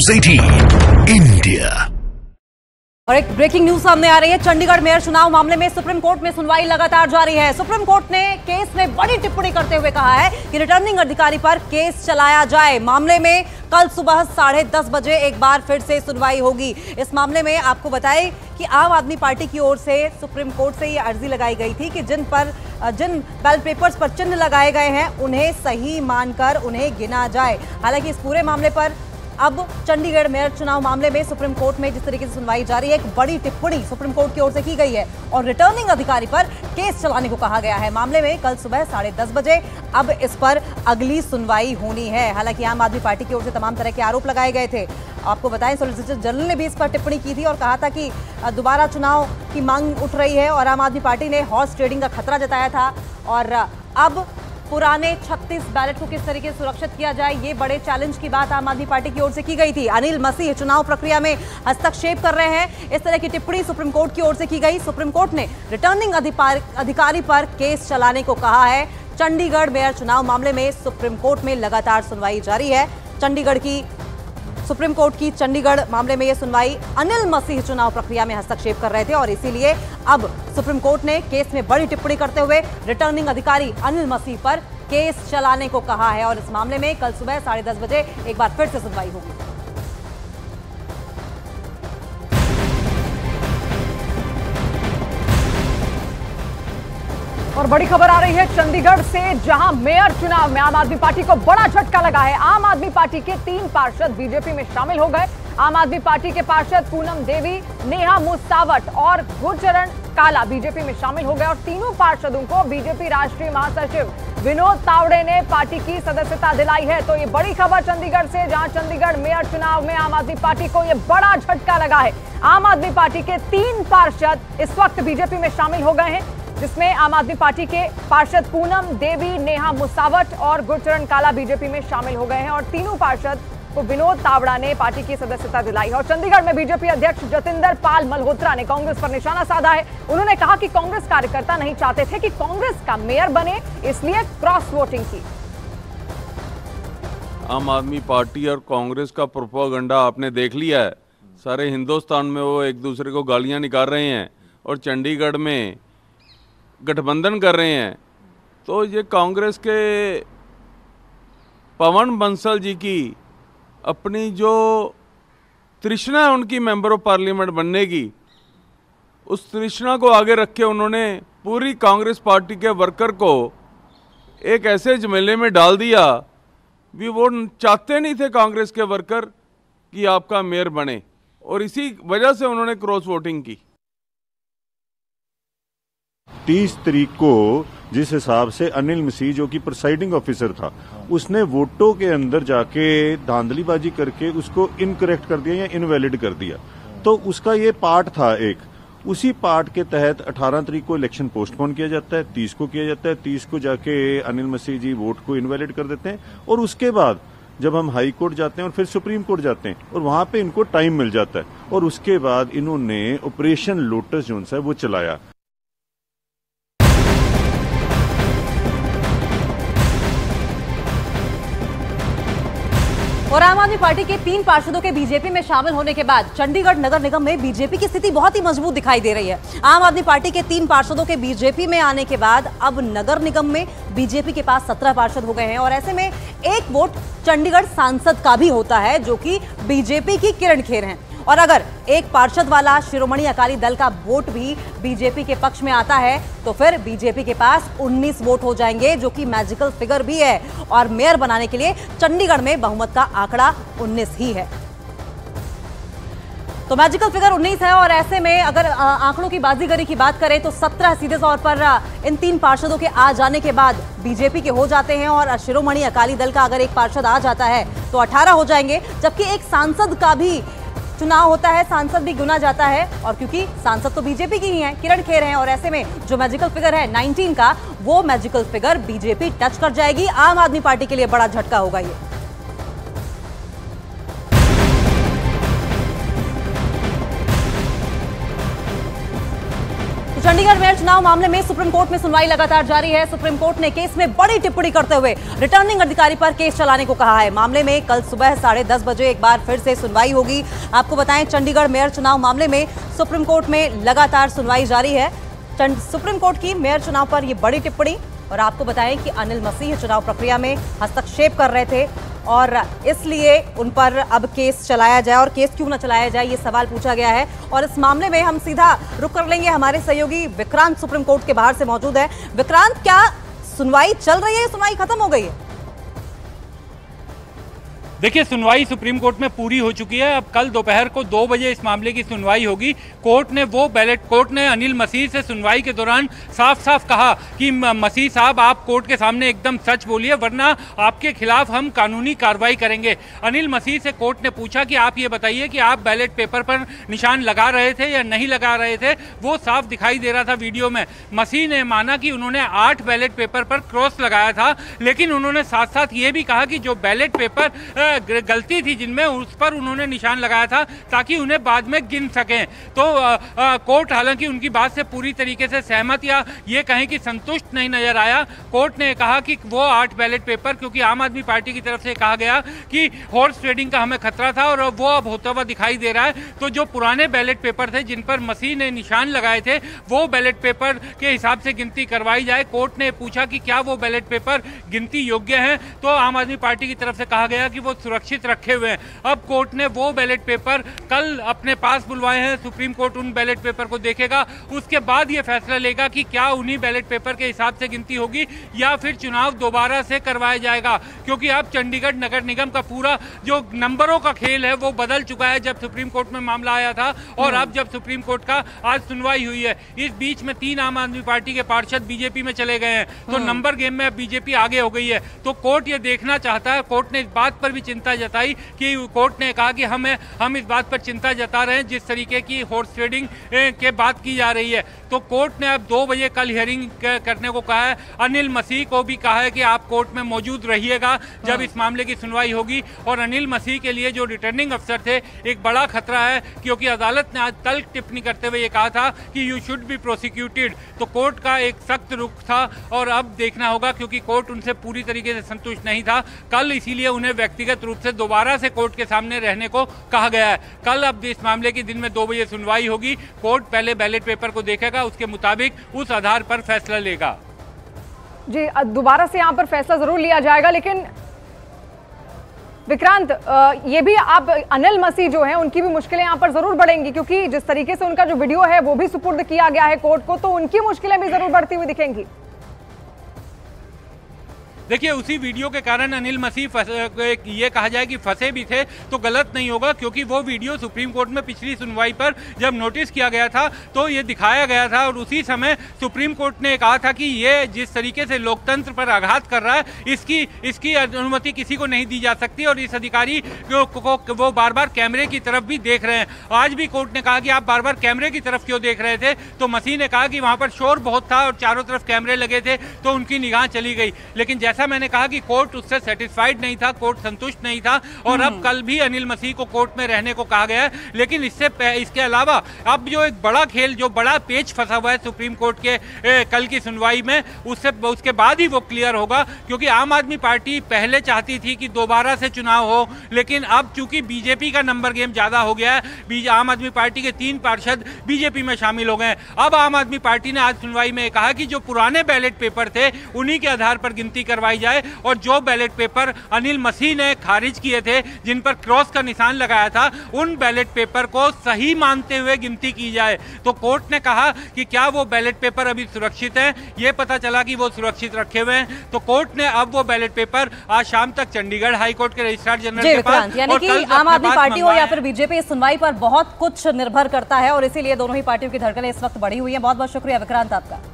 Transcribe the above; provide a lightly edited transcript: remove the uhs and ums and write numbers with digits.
News 18 India. और एक breaking news सामने आ रही है। चंडीगढ़ मेयर चुनाव मामले में सुप्रीम कोर्ट में सुनवाई लगातार जारी है। सुप्रीम कोर्ट ने केस में बड़ी टिप्पणी करते हुए कहा है कि रिटर्निंग अधिकारी पर केस चलाया जाए। मामले में कल सुबह 10:30 बजे एक बार फिर से सुनवाई होगी। इस मामले में आपको बताएं कि आम आदमी पार्टी की ओर से सुप्रीम कोर्ट से ये अर्जी लगाई गई थी कि जिन बैलेट पेपर्स पर चिन्ह लगाए गए हैं उन्हें सही मानकर उन्हें गिना जाए। हालांकि इस पूरे मामले पर अब चंडीगढ़ मेयर चुनाव मामले में सुप्रीम कोर्ट में जिस तरीके से सुनवाई जारी है, एक बड़ी टिप्पणी सुप्रीम कोर्ट की ओर से की गई है और रिटर्निंग अधिकारी पर केस चलाने को कहा गया है। मामले में कल सुबह 10:30 बजे अब इस पर अगली सुनवाई होनी है। हालांकि आम आदमी पार्टी की ओर से तमाम तरह के आरोप लगाए गए थे। आपको बताएं, सॉलिसिटर जनरल ने भी इस पर टिप्पणी की थी और कहा था कि दोबारा चुनाव की मांग उठ रही है और आम आदमी पार्टी ने हॉर्स ट्रेडिंग का खतरा जताया था और अब पुराने 36 बैलेट को किस तरीके से सुरक्षित किया जाए, ये बड़े चैलेंज की बात आम आदमी पार्टी की ओर से की गई थी। अनिल मसीह चुनाव प्रक्रिया में हस्तक्षेप कर रहे हैं, इस तरह की टिप्पणी सुप्रीम कोर्ट की ओर से की गई। सुप्रीम कोर्ट ने रिटर्निंग अधिकारी पर केस चलाने को कहा है। चंडीगढ़ मेयर चुनाव मामले में सुप्रीम कोर्ट में लगातार सुनवाई जारी है। सुप्रीम कोर्ट की चंडीगढ़ मामले में यह सुनवाई, अनिल मसीह चुनाव प्रक्रिया में हस्तक्षेप कर रहे थे और इसीलिए अब सुप्रीम कोर्ट ने केस में बड़ी टिप्पणी करते हुए रिटर्निंग अधिकारी अनिल मसीह पर केस चलाने को कहा है और इस मामले में कल सुबह 10:30 बजे एक बार फिर से सुनवाई होगी। और बड़ी खबर आ रही है चंडीगढ़ से, जहां मेयर चुनाव में आम आदमी पार्टी को बड़ा झटका लगा है। आम आदमी पार्टी के 3 पार्षद बीजेपी में शामिल हो गए। आम आदमी पार्टी के पार्षद पूनम देवी, नेहा मुसावट और गुरचरण काला बीजेपी में शामिल हो गए और तीनों पार्षदों को बीजेपी राष्ट्रीय महासचिव विनोद तावड़े ने पार्टी की सदस्यता दिलाई है। तो ये बड़ी खबर चंडीगढ़ से, जहां चंडीगढ़ मेयर चुनाव में आम आदमी पार्टी को ये बड़ा झटका लगा है। आम आदमी पार्टी के 3 पार्षद इस वक्त बीजेपी में शामिल हो गए हैं, जिसमें आम आदमी पार्टी के पार्षद पूनम देवी, नेहा मुसावट और गुरचरण काला बीजेपी में शामिल हो गए हैं और तीनों पार्षद को विनोद तावड़ा ने पार्टी की सदस्यता दिलाई है। और चंडीगढ़ में बीजेपी अध्यक्ष जतिंदर पाल मल्होत्रा ने कांग्रेस पर निशाना साधा है। उन्होंने कहा कि कांग्रेस कार्यकर्ता नहीं चाहते थे कि कांग्रेस का मेयर बने, इसलिए क्रॉस वोटिंग की। आम आदमी पार्टी और कांग्रेस का प्रोपेगेंडा आपने देख लिया है। सारे हिंदुस्तान में वो एक दूसरे को गालियां निकाल रहे हैं और चंडीगढ़ में गठबंधन कर रहे हैं। तो ये कांग्रेस के पवन बंसल जी की अपनी जो तृष्णा है उनकी मेंबर ऑफ पार्लियामेंट बनने की, उस तृष्णा को आगे रख के उन्होंने पूरी कांग्रेस पार्टी के वर्कर को एक ऐसे झमेले में डाल दिया भी वो चाहते नहीं थे कांग्रेस के वर्कर कि आपका मेयर बने और इसी वजह से उन्होंने क्रॉस वोटिंग की। 30 तारीख को जिस हिसाब से अनिल मसीह जो कि प्रिसाइडिंग ऑफिसर था, उसने वोटों के अंदर जाके धांधलीबाजी करके उसको इनकरेक्ट कर दिया या इनवैलिड कर दिया, तो उसका ये पार्ट था एक। उसी पार्ट के तहत 18 तारीख को इलेक्शन पोस्टपोन किया जाता है, 30 को किया जाता है, 30 को जाके अनिल मसीह जी वोट को इनवैलिड कर देते हैं और उसके बाद जब हम हाई कोर्ट जाते हैं और फिर सुप्रीम कोर्ट जाते हैं और वहां पे इनको टाइम मिल जाता है और उसके बाद इन्होंने ऑपरेशन लोटस जो है वो चलाया। और आम आदमी पार्टी के 3 पार्षदों के बीजेपी में शामिल होने के बाद चंडीगढ़ नगर निगम में बीजेपी की स्थिति बहुत ही मजबूत दिखाई दे रही है। आम आदमी पार्टी के 3 पार्षदों के बीजेपी में आने के बाद अब नगर निगम में बीजेपी के पास 17 पार्षद हो गए हैं और ऐसे में एक वोट चंडीगढ़ सांसद का भी होता है, जो कि बीजेपी की किरण खेर हैं। और अगर एक पार्षद वाला शिरोमणि अकाली दल का वोट भी बीजेपी के पक्ष में आता है तो फिर बीजेपी के पास 19 वोट हो जाएंगे, जो कि मैजिकल फिगर भी है और मेयर बनाने के लिए चंडीगढ़ में बहुमत का आंकड़ा 19 ही है। तो मैजिकल फिगर 19 है और ऐसे में अगर आंकड़ों की बाजीगरी की बात करें तो 17 सीधे तौर पर इन 3 पार्षदों के आ जाने के बाद बीजेपी के हो जाते हैं और शिरोमणि अकाली दल का अगर एक पार्षद आ जाता है तो 18 हो जाएंगे, जबकि एक सांसद का भी चुनाव होता है, सांसद भी गुना जाता है और क्योंकि सांसद तो बीजेपी की ही हैं, किरण खेर हैं और ऐसे में जो मैजिकल फिगर है 19 का, वो मैजिकल फिगर बीजेपी टच कर जाएगी। आम आदमी पार्टी के लिए बड़ा झटका होगा ये। चंडीगढ़ मेयर चुनाव मामले में सुप्रीम कोर्ट में सुनवाई लगातार जारी है। सुप्रीम कोर्ट ने केस में बड़ी टिप्पणी करते हुए रिटर्निंग अधिकारी पर केस चलाने को कहा है। मामले में कल सुबह 10:30 बजे एक बार फिर से सुनवाई होगी। आपको बताएं, चंडीगढ़ मेयर चुनाव मामले में सुप्रीम कोर्ट में लगातार सुनवाई जारी है। सुप्रीम कोर्ट की मेयर चुनाव पर यह बड़ी टिप्पणी, और आपको बताएं कि अनिल मसीह चुनाव प्रक्रिया में हस्तक्षेप कर रहे थे और इसलिए उन पर अब केस चलाया जाए, और केस क्यों न चलाया जाए ये सवाल पूछा गया है। और इस मामले में हम सीधा रुख कर लेंगे, हमारे सहयोगी विक्रांत सुप्रीम कोर्ट के बाहर से मौजूद है। विक्रांत, क्या सुनवाई चल रही है, सुनवाई खत्म हो गई है? देखिए, सुनवाई सुप्रीम कोर्ट में पूरी हो चुकी है। अब कल दोपहर को 2 बजे इस मामले की सुनवाई होगी। कोर्ट ने अनिल मसीह से सुनवाई के दौरान साफ साफ कहा कि मसीह साहब, आप कोर्ट के सामने एकदम सच बोलिए, वरना आपके खिलाफ हम कानूनी कार्रवाई करेंगे। अनिल मसीह से कोर्ट ने पूछा कि आप ये बताइए कि आप बैलेट पेपर पर निशान लगा रहे थे या नहीं लगा रहे थे। वो साफ दिखाई दे रहा था वीडियो में। मसीह ने माना कि उन्होंने 8 बैलेट पेपर पर क्रॉस लगाया था, लेकिन उन्होंने साथ साथ ये भी कहा कि जो बैलेट पेपर गलती थी जिनमें, उस पर उन्होंने निशान लगाया था ताकि उन्हें बाद में गिन सकें। तो कोर्ट हालांकि उनकी बात से पूरी तरीके से सहमत या ये कहें कि संतुष्ट नहीं नजर आया। कोर्ट ने कहा कि वो 8 बैलेट पेपर, क्योंकि आम आदमी पार्टी की तरफ से कहा गया कि हॉर्स ट्रेडिंग का हमें खतरा था और वो अब होता हुआ दिखाई दे रहा है, तो जो पुराने बैलेट पेपर थे जिन पर मसीह ने निशान लगाए थे, वो बैलेट पेपर के हिसाब से गिनती करवाई जाए। कोर्ट ने पूछा कि क्या वो बैलेट पेपर गिनती योग्य हैं, तो आम आदमी पार्टी की तरफ से कहा गया कि वो सुरक्षित रखे हुए हैं। अब कोर्ट ने वो बैलेट पेपर कल अपने पास बुलवाए हैं। सुप्रीम कोर्ट उन बैलेट पेपर को देखेगा, उसके बाद ये फैसला लेगा कि क्या उन्हीं बैलेट पेपर के हिसाब से गिनती होगी या फिर चुनाव दोबारा से करवाया जाएगा। क्योंकि अब चंडीगढ़ नगर निगम का पूरा जो नंबरों का खेल है वो बदल चुका है जब सुप्रीम कोर्ट में मामला आया था और अब जब सुप्रीम कोर्ट का आज सुनवाई हुई है। इस बीच में 3 आम आदमी पार्टी के पार्षद बीजेपी में चले गए हैं, तो नंबर गेम में बीजेपी आगे हो गई है। तो कोर्ट ये देखना चाहता है, कोर्ट ने इस बात पर भी चिंता जताई कि कोर्ट ने कहा कि हम इस बात पर चिंता जता रहे हैं जिस तरीके की हॉर्स ट्रेडिंग के बात की जा रही है। तो कोर्ट ने अब 2 बजे कल हियरिंग करने को कहा है। अनिल मसीह को भी कहा है कि आप कोर्ट में मौजूद रहिएगा जब इस मामले की सुनवाई होगी। और अनिल मसीह के लिए जो रिटर्निंग अफसर थे, एक बड़ा खतरा है, क्योंकि अदालत ने आज तल्ख टिप्पणी करते हुए ये कहा था कि यू शुड बी प्रोसिक्यूटेड। तो कोर्ट का एक सख्त रुख था और अब देखना होगा, क्योंकि कोर्ट उनसे पूरी तरीके से संतुष्ट नहीं था कल, इसीलिए उन्हें व्यक्तिगत रूप से दोबारा से कोर्ट के सामने रहने को कहा गया है। कल अब इस मामले की दिन में 2 बजे सुनवाई होगी। कोर्ट पहले बैलेट पेपर को देखेगा, उसके मुताबिक उस आधार पर फैसला लेगा। जी, दोबारा से यहाँ पर फैसला जरूर लिया जाएगा। लेकिन विक्रांत, ये भी आप अनिल मसीह जो हैं उनकी भी मुश्किलें यहाँ पर जरूर बढ़ेंगी, क्योंकि जिस तरीके से उनका जो वीडियो है वो भी सुपुर्द किया गया है कोर्ट को, तो उनकी मुश्किलें भी जरूर बढ़ती हुई दिखेंगी। देखिए, उसी वीडियो के कारण अनिल मसीह ये कहा जाए कि फंसे भी थे तो गलत नहीं होगा, क्योंकि वो वीडियो सुप्रीम कोर्ट में पिछली सुनवाई पर जब नोटिस किया गया था तो ये दिखाया गया था और उसी समय सुप्रीम कोर्ट ने कहा था कि ये जिस तरीके से लोकतंत्र पर आघात कर रहा है, इसकी अनुमति किसी को नहीं दी जा सकती और इस अधिकारी को वो बार बार कैमरे की तरफ भी देख रहे हैं। आज भी कोर्ट ने कहा कि आप बार बार कैमरे की तरफ क्यों देख रहे थे, तो मसीह ने कहा कि वहां पर शोर बहुत था और चारों तरफ कैमरे लगे थे तो उनकी निगाह चली गई। लेकिन जैसा मैंने कहा कि कोर्ट उससे सेटिस्फाइड नहीं था, कोर्ट संतुष्ट नहीं था और अब कल भी अनिल मसीह को कोर्ट में रहने को कहा गया है। लेकिन इसके अलावा अब जो एक बड़ा खेल, जो बड़ा पेच फंसा हुआ है सुप्रीम कोर्ट के कल की सुनवाई में, उसके बाद ही वो क्लियर होगा, क्योंकि आम आदमी पार्टी पहले चाहती थी कि दोबारा से चुनाव हो, लेकिन अब चूंकि बीजेपी का नंबर गेम ज्यादा हो गया है, आम आदमी पार्टी के 3 पार्षद बीजेपी में शामिल हो गए। अब आम आदमी पार्टी ने आज सुनवाई में कहा कि जो पुराने बैलेट पेपर थे उन्हीं के आधार पर गिनती करवाई जाए और जो बैलेट पेपर अनिल मसीह ने खारिज किए थे, जिन पर क्रॉस का निशान लगाया था, उन बैलेट पेपर को सही मानते हुए गिनती की जाए। तो कोर्ट ने कहा कि क्या वो बैलेट पेपर अभी सुरक्षित हैं, ये पता चला कि वो सुरक्षित रखे हुए हैं। तो कोर्ट ने अब वो बैलेट पेपर आज शाम तक चंडीगढ़ हाईकोर्ट के रजिस्ट्रार जनरल के पास, यानी कि आम आदमी पार्टी हो या फिर बीजेपी, इस सुनवाई पर बहुत कुछ निर्भर करता है और इसीलिए दोनों ही पार्टियों की धड़कनें इस वक्त बढ़ी हुई है। बहुत बहुत शुक्रिया विक्रांत आपका।